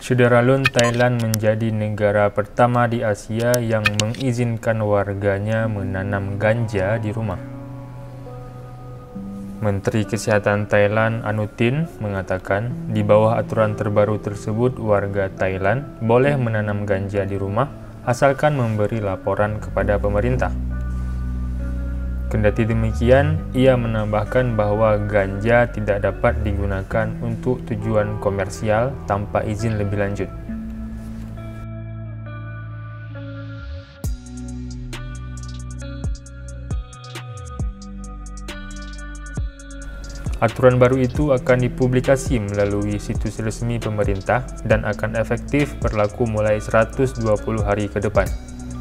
Syederalun, Thailand menjadi negara pertama di Asia yang mengizinkan warganya menanam ganja di rumah. Menteri Kesihatan Thailand Anutin mengatakan, di bawah aturan terbaru tersebut, warga Thailand boleh menanam ganja di rumah asalkan memberi laporan kepada pemerintah. Kendati demikian, ia menambahkan bahwa ganja tidak dapat digunakan untuk tujuan komersial tanpa izin lebih lanjut. Aturan baru itu akan dipublikasi melalui situs resmi pemerintah dan akan efektif berlaku mulai 120 hari ke depan.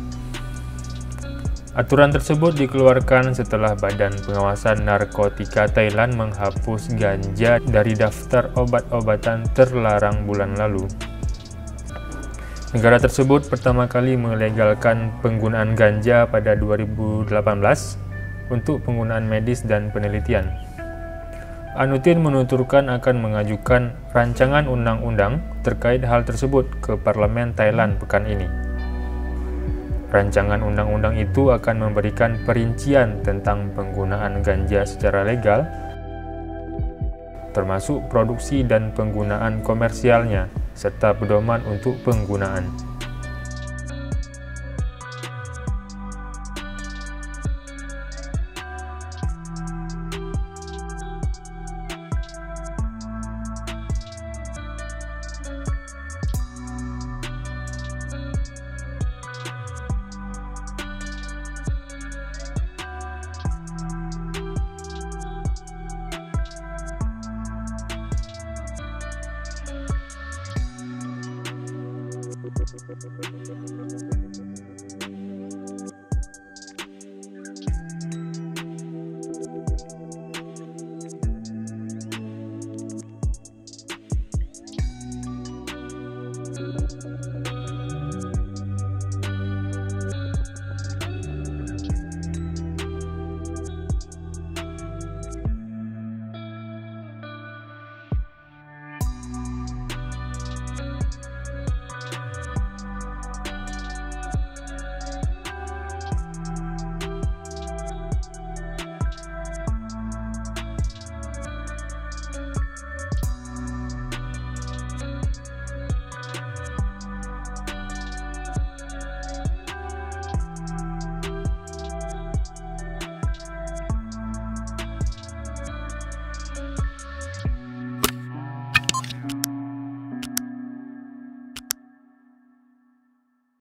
Aturan tersebut dikeluarkan setelah Badan Pengawasan Narkotika Thailand menghapus ganja dari daftar obat-obatan terlarang bulan lalu. Negara tersebut pertama kali melegalkan penggunaan ganja pada 2018 untuk penggunaan medis dan penelitian. Anutin menuturkan akan mengajukan rancangan undang-undang terkait hal tersebut ke Parlemen Thailand pekan ini. Rancangan undang-undang itu akan memberikan perincian tentang penggunaan ganja secara legal, termasuk produksi dan penggunaan komersialnya, serta pedoman untuk penggunaan.